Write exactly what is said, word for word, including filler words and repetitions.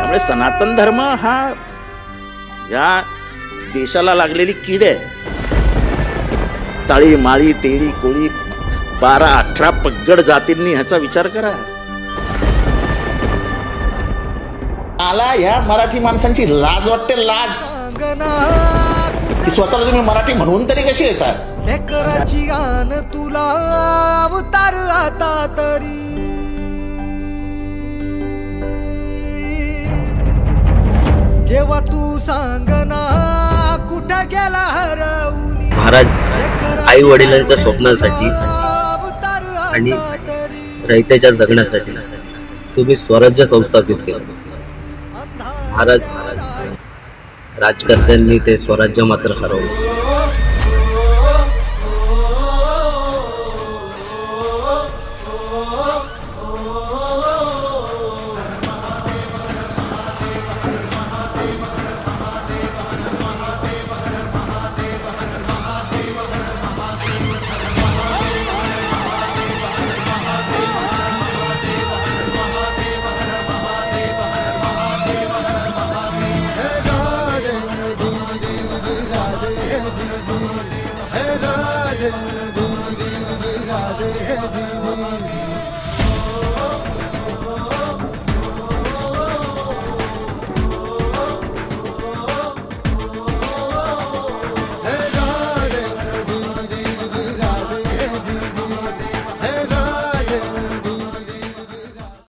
त्यामुळे सनातन धर्म हा या देशाला लागलेली कीड आहे. ताळी माळी तेळी कोळी बारा अठरा पगड जातींनी ह्याचा विचार करा. मला ह्या मराठी माणसांची लाज वाटते, लाज की स्वतःला तुम्ही मराठी म्हणून तरी कशी येतात. लेकराची आन तुला अवतार आता तरी जेव्हा तू सांगना कुठं गेला हरवून. महाराज आई वडिलांच्या स्वप्नासाठी आणि रयतेच्या जगण्यासाठी तुम्ही स्वराज्य संस्थापित केलं. महाराज राजकर्त्यांनी ते स्वराज्य मात्र हरवलं. Hey,